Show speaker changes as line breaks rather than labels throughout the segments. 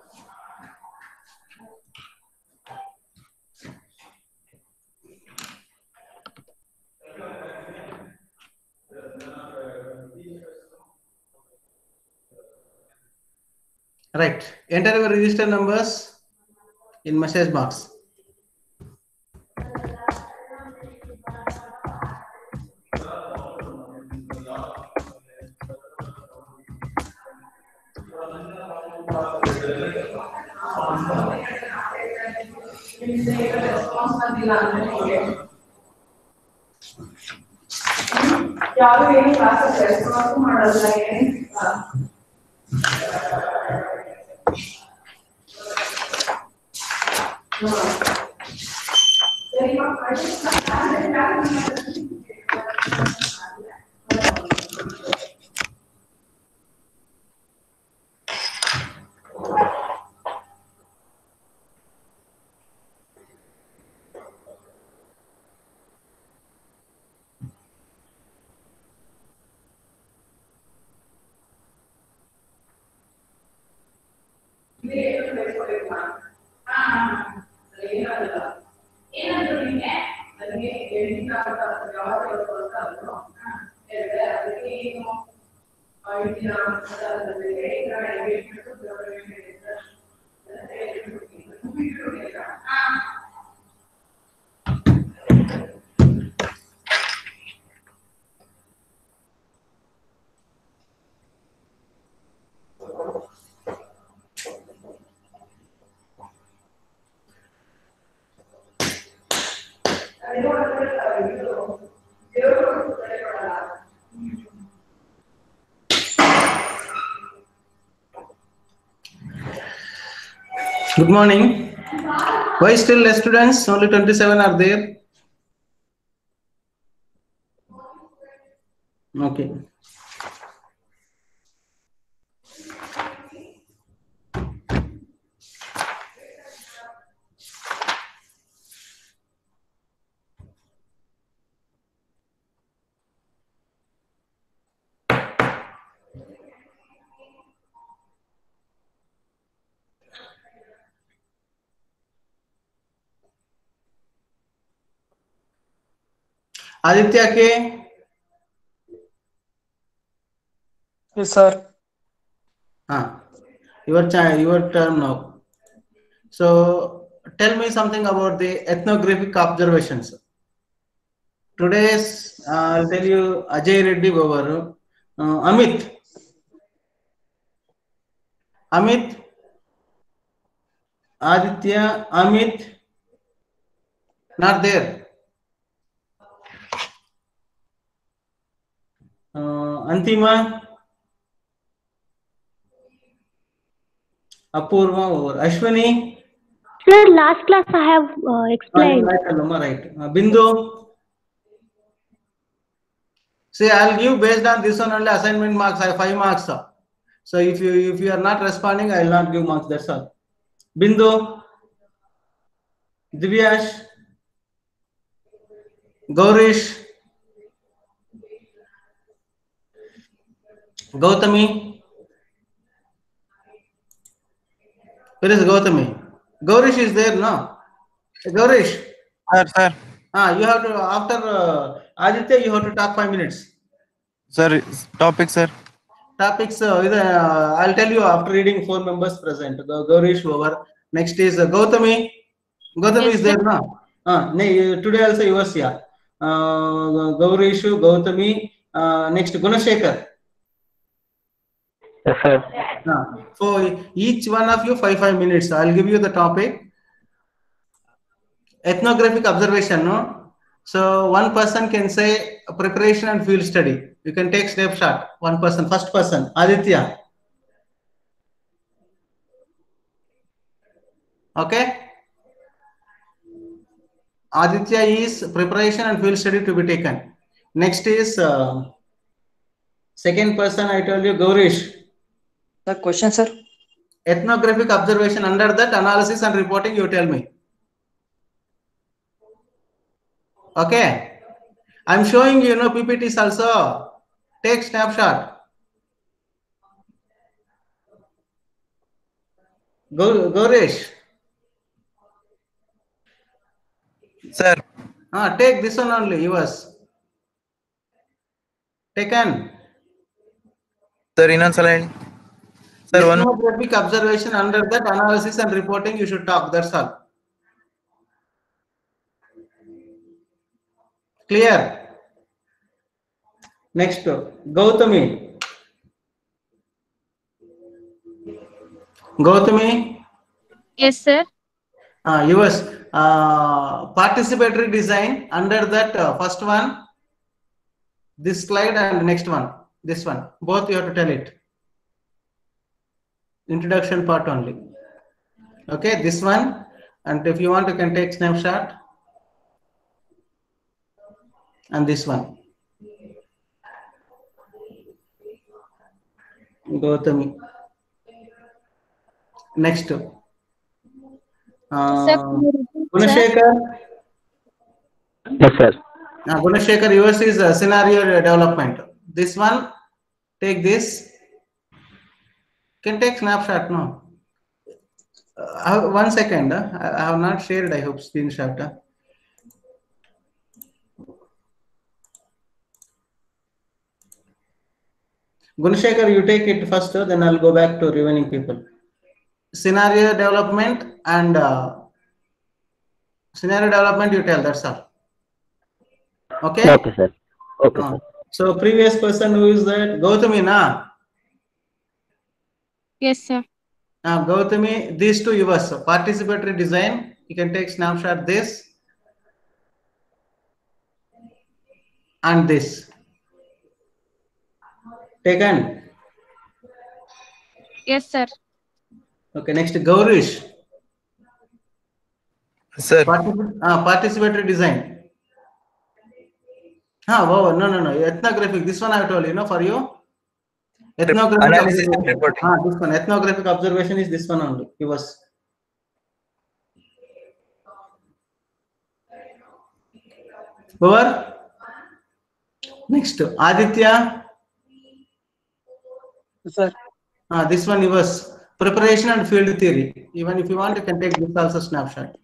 Right. Enter your register numbers in message box.
ಯಾರು ಏನು classes response ಮಾಡೋದಿಲ್ಲ ಏನು
Good morning. Why still less students? Only 27 are there. Okay. Aditya K.
Yes, sir.
Your turn now. So tell me something about the ethnographic observations. Today's I'll tell you Ajay Reddy Bavaru, Amit, Aditya, Amit, not there. Antima, Apurva, over. Ashwini.
Sir, last class I have explained.
Right. Bindu. See, I'll give based on this one only assignment marks. I have 5 marks. So if you are not responding, I will not give marks. That's all. Bindu, Divyash, Gaurish, Gautami. Where is Gautami? Gaurish is there, no? Gaurish.
Sir.
You have to, after Aditya, you have to talk 5 minutes.
Sir, topic, sir.
Topics, I'll tell you after reading 4 members present. Gaurish over. Next is Gautami. Gautami is there, no? Today also you was here. Gaurish, Gautami. Next, Gunashekar.
Yes, sir.
So each one of you 5 minutes. I'll give you the topic. Ethnographic observation, no? So one person can say preparation and field study. You can take snapshot. One person, first person, Aditya. Okay. Aditya is preparation and field study to be taken. Next is second person. I told you, Gaurish.
The question, sir.
Ethnographic observation. Under that, analysis and reporting. You tell me. Okay. I'm showing you, PPTs also. Take snapshot. Gaurish.
Sir,
Take this one only, yours. Taken.
sir, Inansaline. Sir, one more.
Ethnographic observation, under that analysis and reporting you should talk. That's all. Clear? Next, Gautami. Gautami,
Yes, sir.
yours. Participatory design, under that first one, this slide and next one, this one. Both you have to tell it. Introduction part only. Okay, this one. And if you want, you can take snapshot. And this one. Gautami. Next.
Sir, can you repeat, sir?
Gunashekar.
Yes, sir.
Gunashekar, yours is scenario development. This one, take this. Can take snapshot, no? 1 second. I have not shared, I hope, screenshot. Gunashekar, you take it first, then I'll go back to remaining people. Scenario development and scenario development you tell, that's all. Okay?
Okay, sir. Okay, sir.
So previous person, who is that? Gautami, na?
Yes, sir.
Gautami, these two yours. Participatory design, you can take snapshot this and this. Taken?
Yes, sir.
Okay, next, Gaurish.
Sir,
Participatory design. Wow, no. Ethnographic, this one I told you, for you. Ethnographic
analysis and
observation.
reporting.
This one. Ethnographic observation is this one only. Yours. Over. Next, Aditya.
Sir.
This one yours. Preparation and field theory. Even if you want, you can take this also snapshot.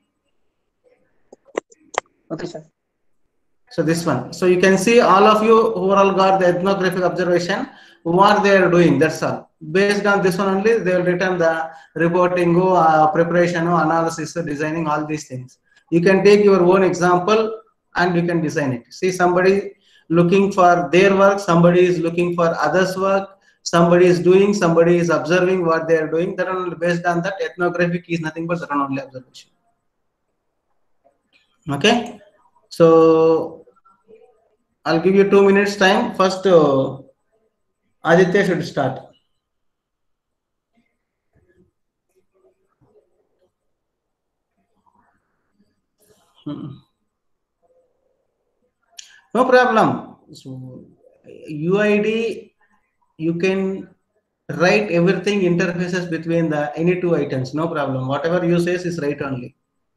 Okay, sir.
So this one. So you can see all of you who all got the ethnographic observation, what they are doing. That's all. Based on this one only, they will return the reporting, preparation, analysis, designing, all these things. You can take your own example and you can design it. See, somebody looking for their work, somebody is looking for others' work, somebody is doing, somebody is observing what they are doing. That only, based on that, ethnographic is nothing but that only observation. Okay. So I'll give you 2 minutes time. First, Aditya should start. No problem. So UID, you can write everything interfaces between the any two items. No problem. Whatever you say is right only.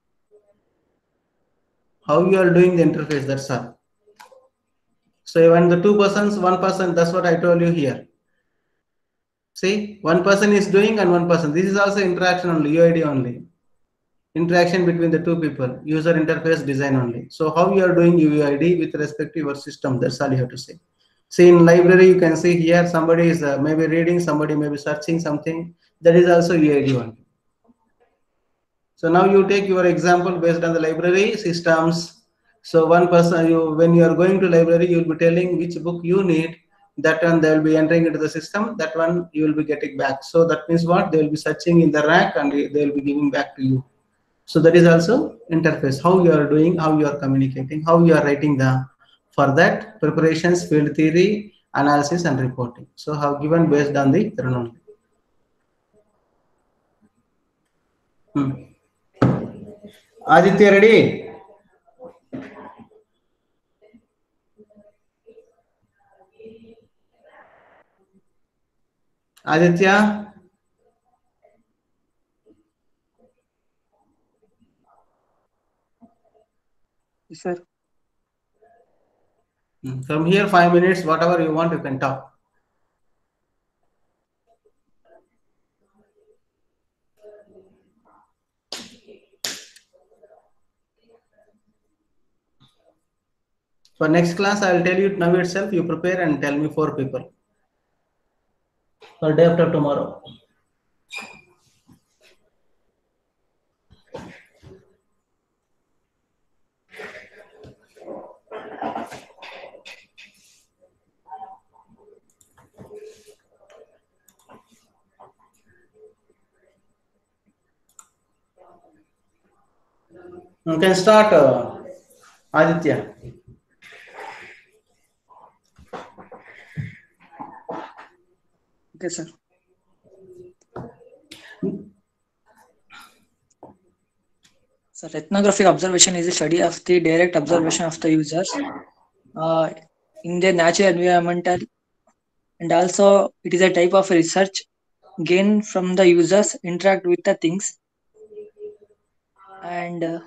How you are doing the interface, that's all. So when the two persons, one person, that's what I told you here. See, one person is doing and one person. This is also interaction only, UID only. Interaction between the two people, user interface design only. So how you are doing UID with respect to your system, that's all you have to say. See, in library, you can see here, somebody is maybe reading, somebody may be searching something. That is also UID only. So now you take your example based on the library systems. So one person, when you are going to library, you will be telling which book you need. That one they will be entering into the system. That one you will be getting back. So that means what? They will be searching in the rack and they will be giving back to you. So that is also interface. How you are doing, how you are communicating, how you are writing the, for that, preparations, field theory, analysis and reporting. So how given based on the chronology. Aditya, ready? Aditya?
Yes, sir.
From here, 5 minutes, whatever you want, you can talk. For next class, I will tell you now itself. You prepare and tell me 4 people for day after tomorrow. You can start, Aditya.
Okay, sir. So ethnographic observation is a study of the direct observation of the users in their natural environmental, and also it is a type of research gained from the users interact with the things, and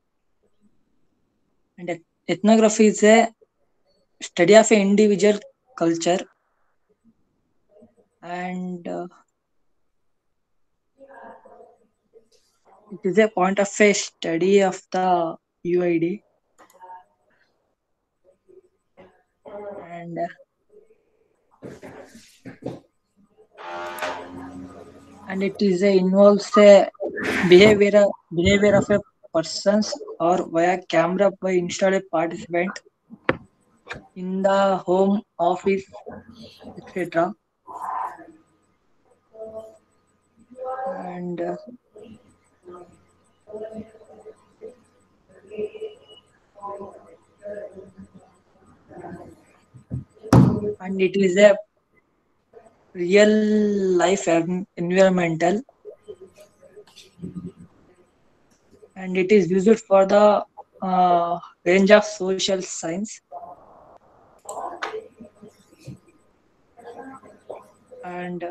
ethnography is a study of an individual culture, and it is a point of a study of the UID, and it is a involves a behavior of a persons or via camera by install a participant in the home office, etc. And it is a real life environmental, and it is used for the range of social science, and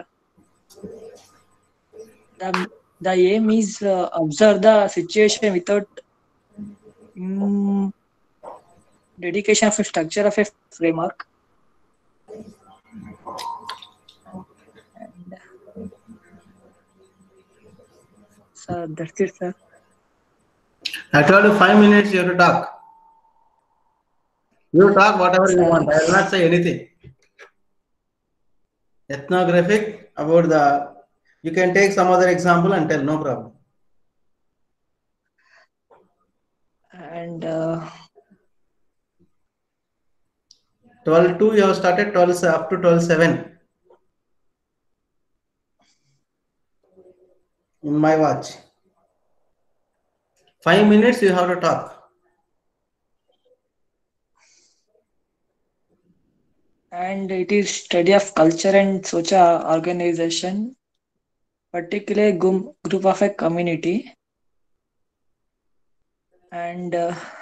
the aim is observe the situation without dedication of a structure of a framework. And, so that's it, sir.
I told you 5 minutes you have to talk. You talk whatever you want. I will not say anything. Ethnographic about the. You can take some other example and tell, no problem.
And
12:02 you have started, 12 up to 12:07 in my watch. 5 minutes you have to talk.
And it is study of culture and social organization, particularly group of a community, and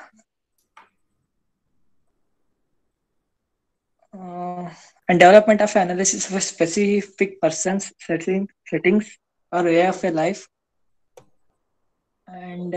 development of analysis of a specific person's settings or way of a life, and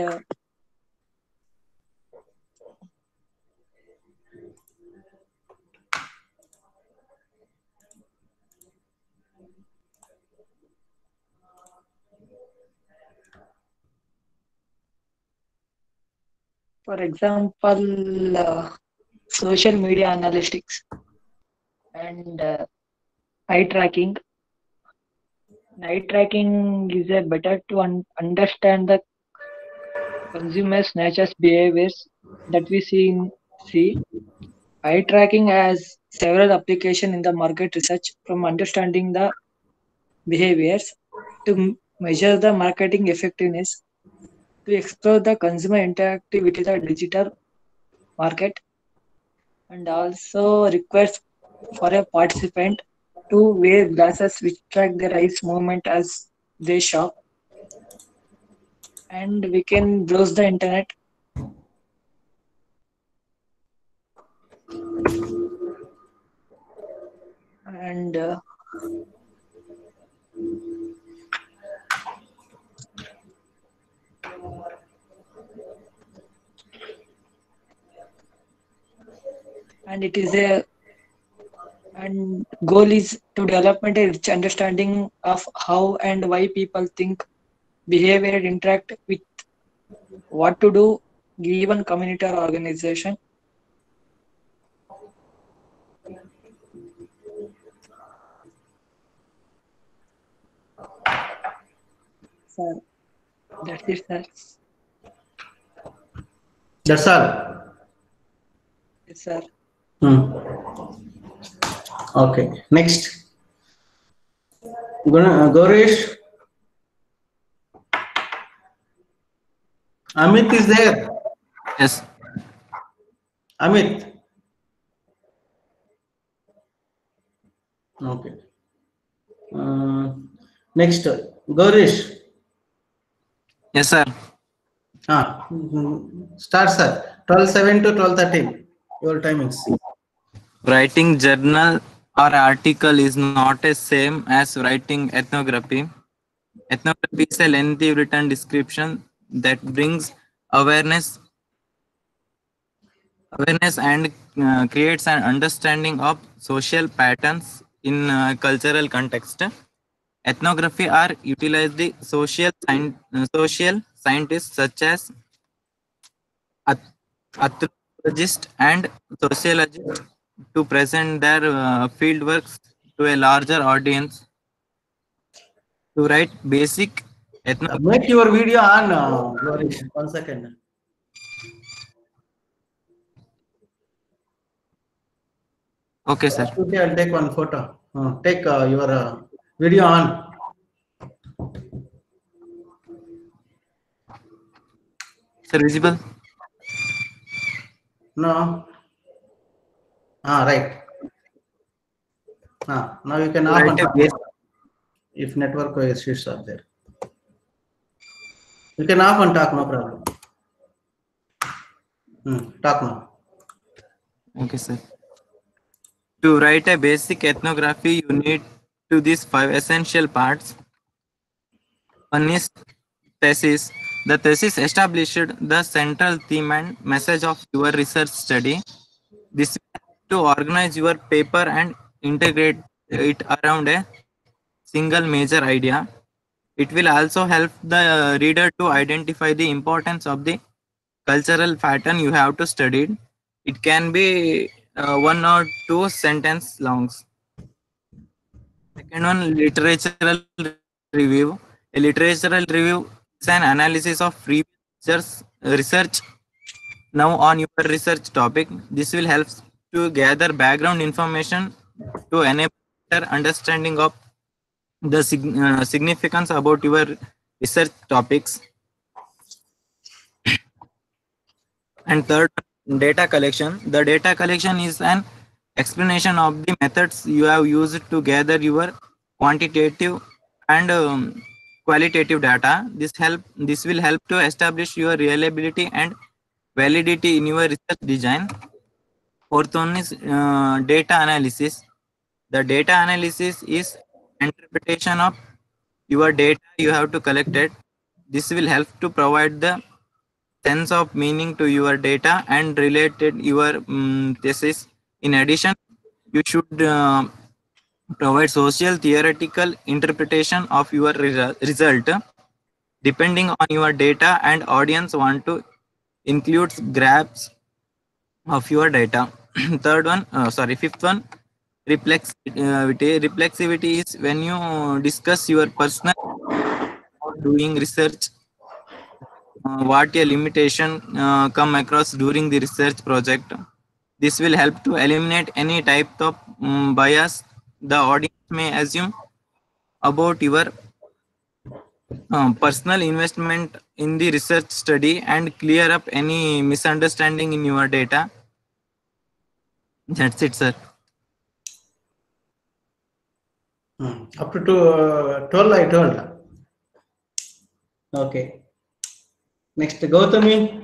for example, social media analytics and eye tracking. Eye tracking is a better to understand the consumers' nature's behaviors that we see. Eye tracking has several applications in the market research, from understanding the behaviors to measure the marketing effectiveness, to explore the consumer interactivity with the digital market, and also requires for a participant to wear glasses which track their eyes movement as they shop, and we can browse the internet. And it is a and goal is to develop a rich understanding of how and why people think behavior interact with what to do given community or organization. Sir, that's it, sir.
That's all.
Yes, sir.
Okay. Next. Gaurish. Amit is there.
Yes.
Amit. Okay. Next, Gaurish.
Yes, sir.
Start, sir. 12:07 to 12:13. Your timings.
Writing journal or article is not the same as writing ethnography. Ethnography is a lengthy written description that brings awareness and creates an understanding of social patterns in cultural context. Ethnography are utilized the social scientists such as anthropologists and sociologists to present their field works to a larger audience. To write basic ethnography.
Make your video on, Gaurish. 1 second.
Okay, sir.
Okay, I'll take one photo. Take your video on.
Sir, visible?
No. Right. Now you can off
Write
and
a
talk
basic.
if network issues are there. You can off and talk, no problem. Talk now.
Okay, sir. To write a basic ethnography, you need to these 5 essential parts. One is thesis. The thesis established the central theme and message of your research study. This to organize your paper and integrate it around a single major idea. It will also help the reader to identify the importance of the cultural pattern you have to study. It can be 1 or 2 sentence longs. Second one, literatural review. A literatural review is an analysis of research now on your research topic. This will help to gather background information to enable better understanding of the significance about your research topics. And third, data collection. The data collection is an explanation of the methods you have used to gather your quantitative and qualitative data. This will help to establish your reliability and validity in your research design. Fourth one is data analysis. The data analysis is interpretation of your data you have to collect it. This will help to provide the sense of meaning to your data and related your thesis. In addition, you should provide social theoretical interpretation of your result. Depending on your data and audience want to include graphs of your data. Fifth one, reflexivity. Reflexivity is when you discuss your personal doing research, what a limitation come across during the research project. This will help to eliminate any type of bias the audience may assume about your personal investment in the research study and clear up any misunderstanding in your data. That's it, sir.
Up to 12 I told. Okay. Next, Gautami.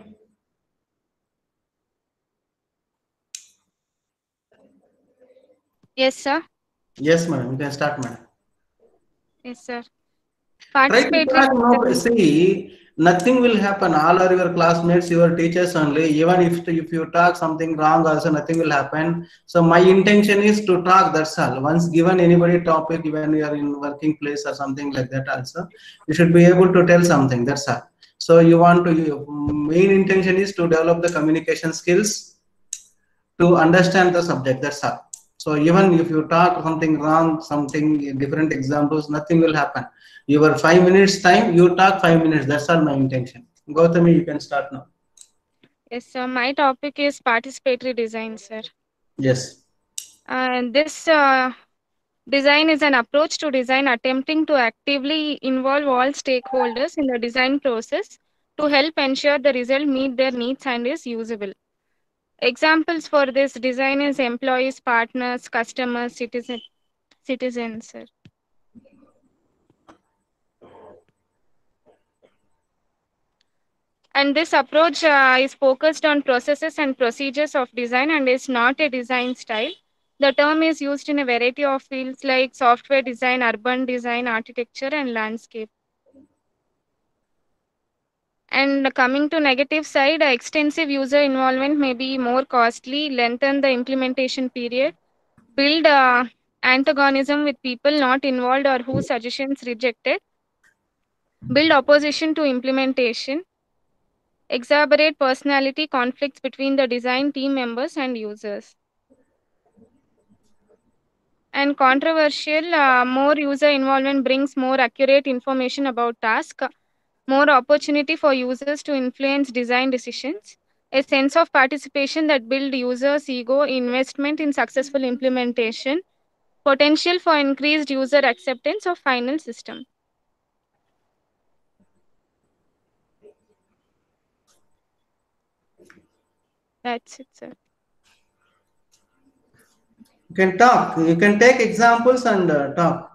Yes, sir.
Yes, madam. You can start, madam.
Yes, sir.
Try to
Participate
talk,
with
no, see, nothing will happen. All are your classmates, your teachers only. Even if you talk something wrong also, nothing will happen. So my intention is to talk, that's all. Once given anybody topic, when you are in working place or something like that also, you should be able to tell something, that's all. So you want to, main intention is to develop the communication skills to understand the subject, that's all. So even if you talk something wrong, something different examples, nothing will happen. Your 5 minutes time, you talk 5 minutes, that's all my intention. Gautami, you can start now.
Yes, sir. My topic is participatory design, sir.
Yes.
And this design is an approach to design attempting to actively involve all stakeholders in the design process to help ensure the result meet their needs and is usable. Examples for this design is employees, partners, customers, citizens, sir. And this approach is focused on processes and procedures of design and is not a design style. The term is used in a variety of fields like software design, urban design, architecture, and landscape. And coming to negative side, extensive user involvement may be more costly, lengthen the implementation period, build antagonism with people not involved or whose suggestions rejected, build opposition to implementation, exacerbate personality conflicts between the design team members and users. And controversial, more user involvement brings more accurate information about task, more opportunity for users to influence design decisions, a sense of participation that build users' ego, investment in successful implementation, potential for increased user acceptance of final system. That's it, sir.
You can talk, you can take examples and talk.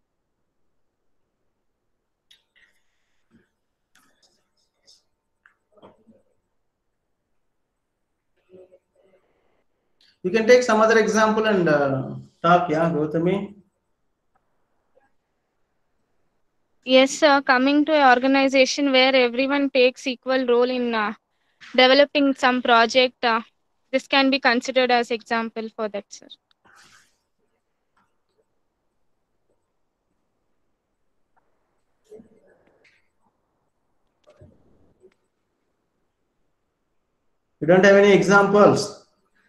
You can take some other example and talk, yeah, Gautami.
Yes, sir. Coming to an organization where everyone takes equal role in developing some project, this can be considered as example for that, sir.
You don't have any examples?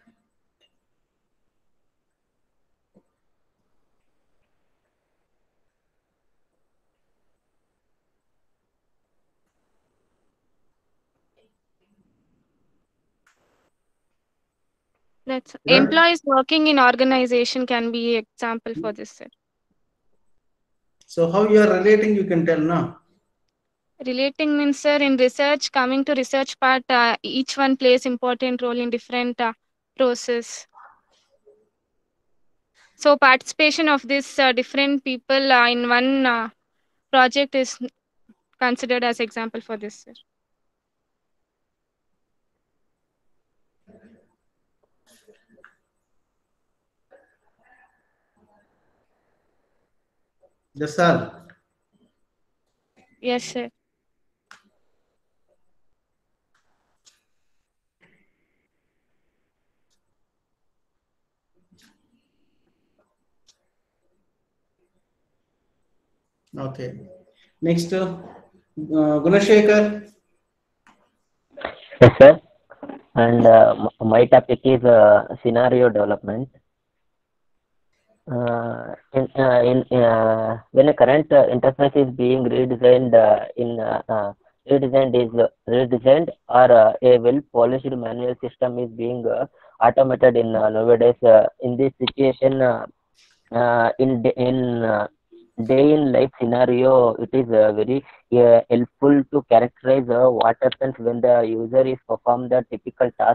That's
You don't?
employees working in organization can be example for this, sir.
So how you are relating, you can tell now.
Relating means, sir, in research, coming to research part, each one plays important role in different process. So participation of this different people in one project is considered as example for this, sir.
That's all.
Yes, sir.
Okay. Next, Gunashekar.
Yes, sir. And my topic is scenario development. When a current interface is being redesigned redesigned or a well polished manual system is being automated in nowadays, in this situation, in day in life scenario, it is very helpful to characterize what happens when the user is perform the typical task.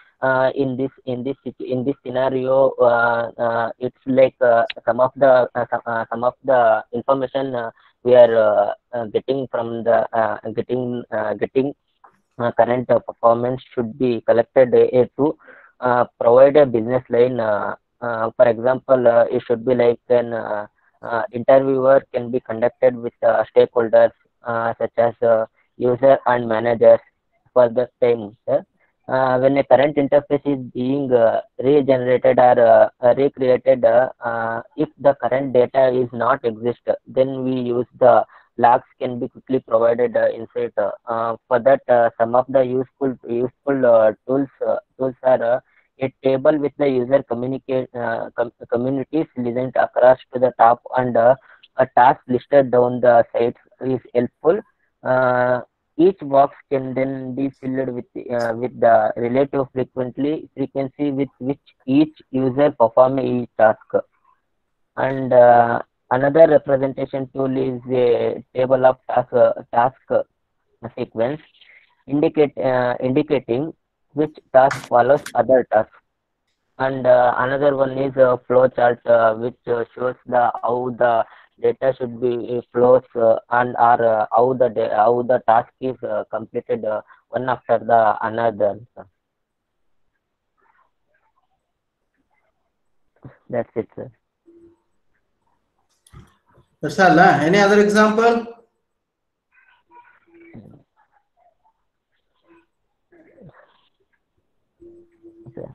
In this scenario, it's like some of the information we are getting from the getting current performance should be collected to provide a business line. For example, it should be like an interviewer can be conducted with stakeholders such as user and managers for the same, sir. When a current interface is being regenerated or recreated, if the current data is not exist, then we use the logs can be quickly provided inside. For that, some of the useful tools are a table with the user communities linked across to the top, and a task listed down the sides is helpful. Each box can then be filled with the relative frequency with which each user perform each task. And another representation tool is a table of task sequence, indicating which task follows other tasks. And another one is a flow chart, which shows how the data should be flows and or how the task is completed one after the another. That's it, sir.
That's all. Any other example?
Okay.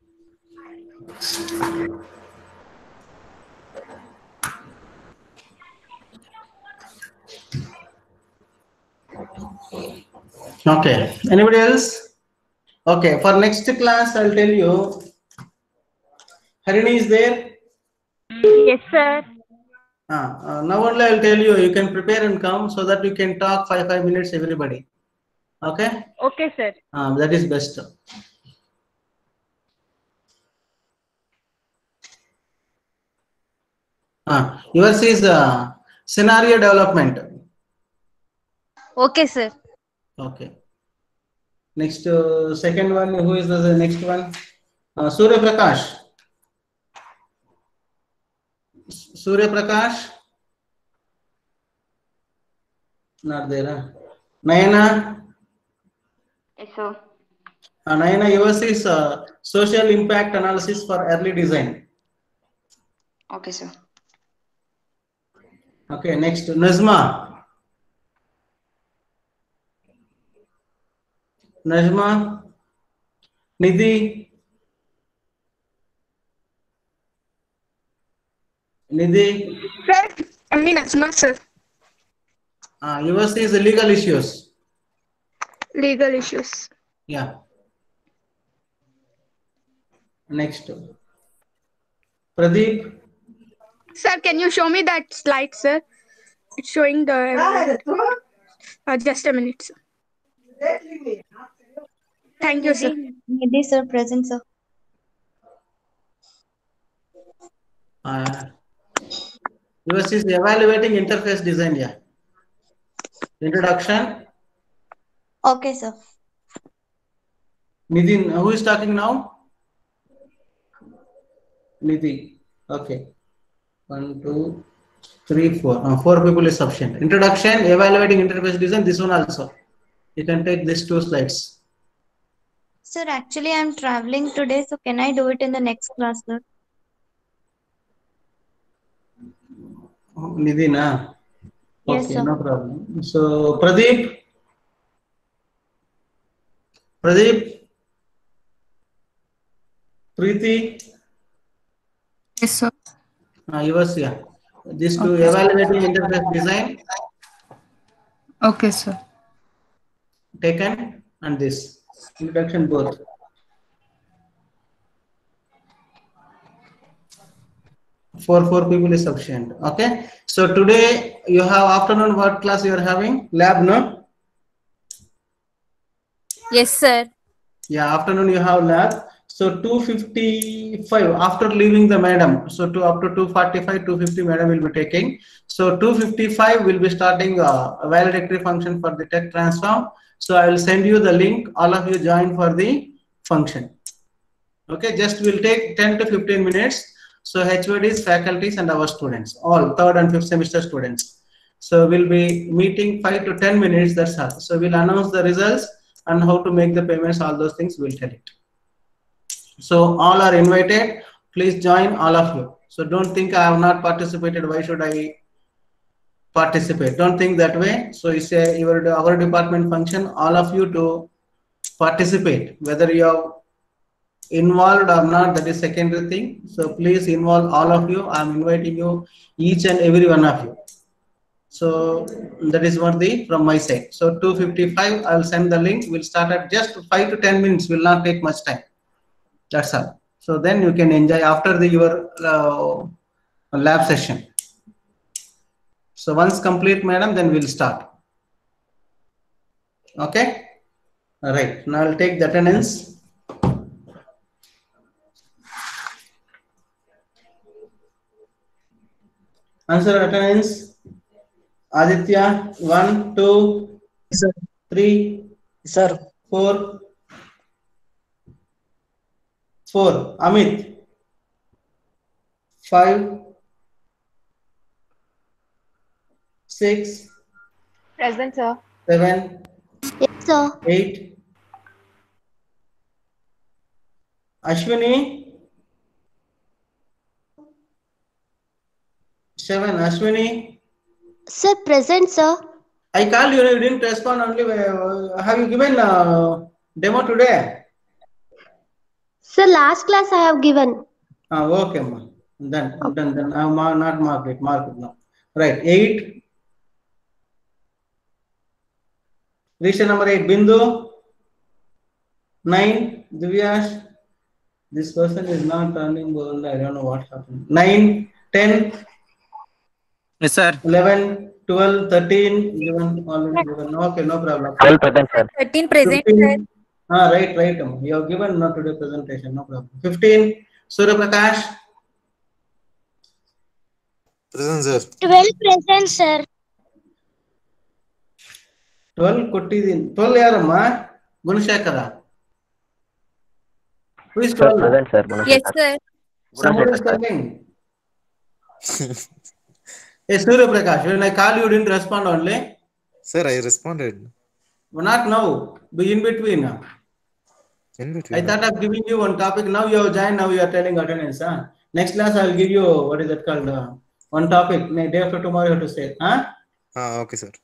Okay. Anybody else? Okay. For next class, I'll tell you. Harini is there?
Yes, sir.
Now only I'll tell you. You can prepare and come so that you can talk 5 minutes everybody. Okay.
Okay, sir.
That is best. Yours is scenario development.
Okay, sir.
Okay. Next, second one. Who is the next one? Surya Prakash. Surya Prakash. Not there. Huh? Nayana.
Yes, sir.
Nayana, yours is social impact analysis for early design.
Okay, sir.
Okay. Next, Najma. Najma. Nidhi. Nidhi.
Sir, I mean, Asma, sir.
Yours is legal issues.
Legal issues.
Yeah. Next. Pradeep.
Sir, can you show me that slide, sir? It's showing the. Just a minute, sir. Thank you, sir.
Nidhi, sir, present, sir.
Yours is evaluating interface design. Yeah. Introduction.
Okay, sir.
Nidhi, who is talking now? Nidhi. Okay. 1, 2, 3, 4. 4 people is sufficient. Introduction, evaluating interface design. This one also. You can take these 2 slides.
Sir, actually, I'm traveling today, so can I do it in the next class, sir?
Nidhi, na?
Yes,
Okay,
sir.
no problem. So, Pradeep. Pradeep. Preeti.
Yes, sir.
Yours, yeah. These 2 evaluating interface design.
Okay, sir.
Taken, and this introduction both. Four people is sufficient. Okay. So today you have afternoon what class you are having? Lab, no?
Yes, sir.
Yeah, afternoon you have lab. So 2:55 after leaving the madam. So up to 2:45, 2:50 madam will be taking. So 2:55 will be starting a validatory function for the tech transform. So I will send you the link. All of you join for the function. Okay, just will take 10 to 15 minutes. So HODs, faculties, and our students, all 3rd and 5th semester students. So we'll be meeting 5 to 10 minutes. That's all. So we'll announce the results and how to make the payments. All those things we'll tell it. So all are invited. Please join, all of you. So don't think I have not participated. Why should I participate. Don't think that way. So it's our department function, all of you to participate, whether you are involved or not, that is secondary thing. So please involve all of you. I'm inviting you, each and every one of you. So that is what from my side. So 2:55, I'll send the link. We'll start at just 5 to 10 minutes. Will not take much time. That's all. So then you can enjoy after your lab session. So once complete, madam, then we'll start. Okay. All right. Now I'll take the attendance. Answer attendance. Aditya, 1, 2,
Sir.
3,
Sir.
4. Amit, 5, 6,
Present, sir.
7,
Yes, sir.
8. Ashwini, 7. Ashwini,
Sir, present, sir.
I called you, you didn't respond only. Have you given demo today?
Sir, last class I have given.
Okay, ma. Then I have not marked it. Mark it now. Right. 8. Reason number 8. Bindu. 9. Divyash. This person is not turning gold. I don't know what happened. 9, 10.
Yes, sir.
11, 12, 13. Given already given. Okay, no problem.
12 present, sir.
13 present,
15. Right. You have given not today presentation. No problem. 15. Surya Prakash.
Present, sir.
12 present, sir.
12 ಕೊಟ್ಟಿದ್ದೀನಿ 12 ಯಾರಮ್ಮ Gunasekara who is
Sir,
12
present, sir.
yes, sir.
someone is telling hey Surya Prakash, when I call you didn't respond only.
Sir, I responded.
Not now, be in between.
In between.
I thought of giving you one topic. Now you have joined, now you are telling attendance. Next class I will give you what is it called, one topic. Day after tomorrow you have to say.
Okay, sir.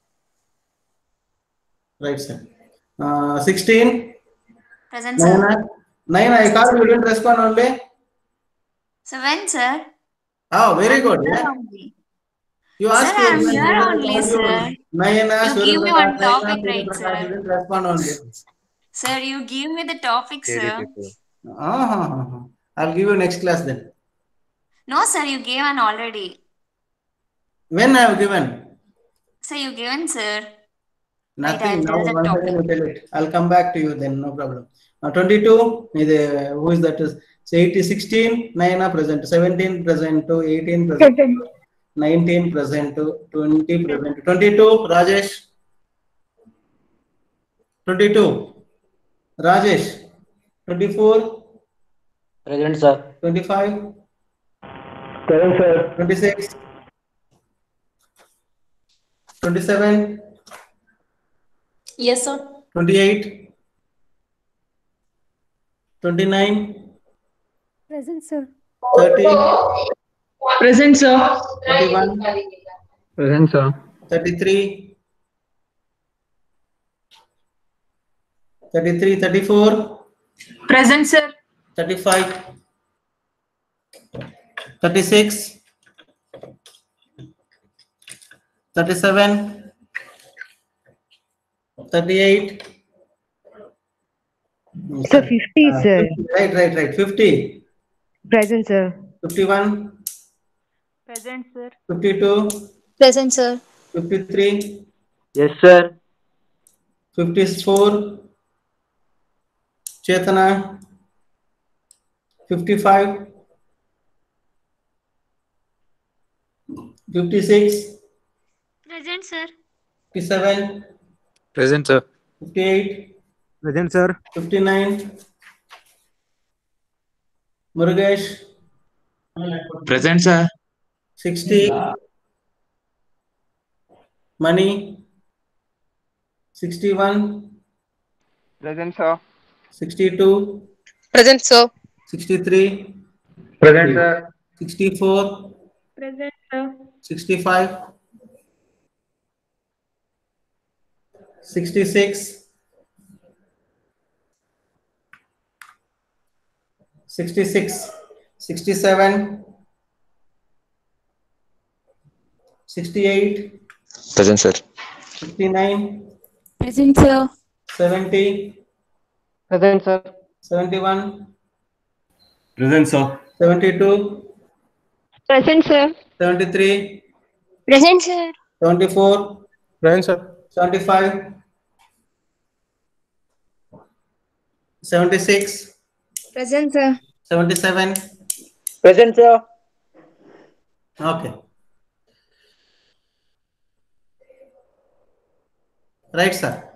Right, sir. 16.
Present, sir.
9, I called you didn't respond only.
7, sir.
Oh, very good.
Here
Yeah.
only.
You asked
Sir, I am here only, sir.
Nayana,
You give me one topic,
Surya
right,
Prakash
sir?
didn't respond only.
Sir, you give me the topic, sir.
I'll give you next class then.
No, sir, you gave one already.
When I have given?
Sir, you given, sir.
Nothing.
I'll
Now
tell the
once
topic.
again you tell it. I'll come back to you then, no problem. 22, who is that? So 16, Nayana present, 17 present, 18 present, 19 present, 20 present, 22, Rajesh. 22, Rajesh. 24,
Present, sir.
25,
Present, sir.
26, 27,
Yes, sir.
28, 29,
Present, sir.
30,
Present, sir.
31,
Present, sir.
33, 34,
Present, sir.
35, 36, 37, 38.
Sir, 50, sir.
Right. 50,
Present, sir.
51,
Present, sir.
52,
Present, sir.
53,
Yes, sir.
54, Chetana, 55, 56,
Present, sir.
57,
Present, sir.
58,
Present, sir.
59, Murugesh,
Present, sir.
60, Mani, 61,
Present, sir.
62,
Present, sir.
63,
Present, sir.
64,
Present, sir.
65, 66, 66, 67, 68,
Present, sir.
69,
Present, sir.
70,
Present, sir.
71,
Present, sir.
72,
Present, sir.
73,
Present, sir.
74,
Present, sir.
75, 76,
Present, sir.
77.
Present, sir.
Okay. Right, sir.